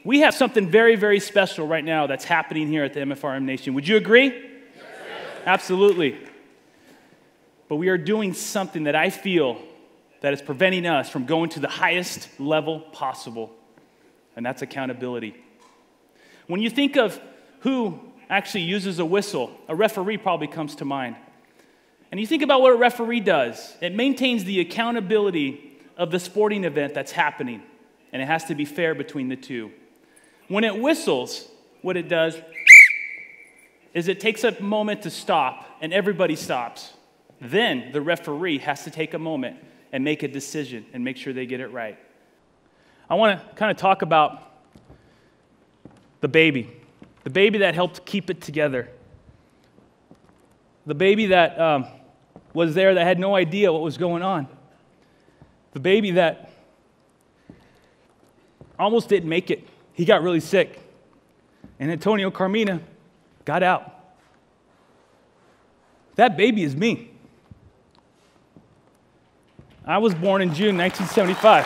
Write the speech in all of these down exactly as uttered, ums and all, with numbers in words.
We have something very, very special right now that's happening here at the M F R M Nation. Would you agree? Yes. Absolutely. But we are doing something that I feel that is preventing us from going to the highest level possible, and that's accountability. When you think of who actually uses a whistle, a referee probably comes to mind. And you think about what a referee does. It maintains the accountability of the sporting event that's happening, and it has to be fair between the two. When it whistles, what it does is it takes a moment to stop, and everybody stops. Then the referee has to take a moment and make a decision and make sure they get it right. I want to kind of talk about the baby, the baby that helped keep it together, the baby that um, was there that had no idea what was going on, the baby that almost didn't make it. He got really sick, and Antonio Carmina got out. That baby is me. I was born in June nineteen seventy-five.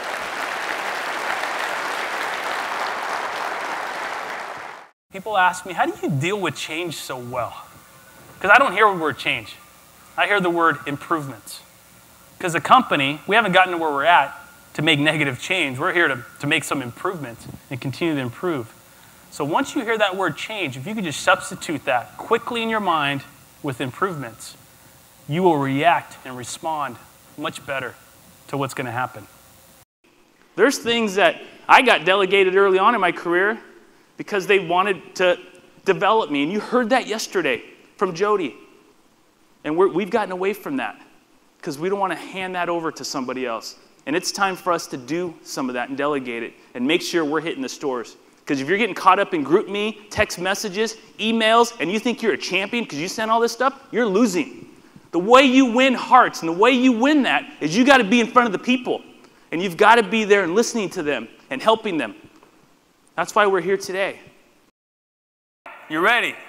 People ask me, how do you deal with change so well? Because I don't hear the word change. I hear the word improvements. Because a company, we haven't gotten to where we're at to make negative change. We're here to, to make some improvements and continue to improve. So once you hear that word change, if you could just substitute that quickly in your mind with improvements, you will react and respond much better to what's going to happen. There's things that I got delegated early on in my career because they wanted to develop me. And you heard that yesterday from Jody. And we're, we've gotten away from that because we don't want to hand that over to somebody else. And it's time for us to do some of that and delegate it and make sure we're hitting the stores. Because if you're getting caught up in group me, text messages, emails, and you think you're a champion because you sent all this stuff, you're losing. The way you win hearts and the way you win that is you got to be in front of the people. And you've got to be there and listening to them and helping them. That's why we're here today. You ready?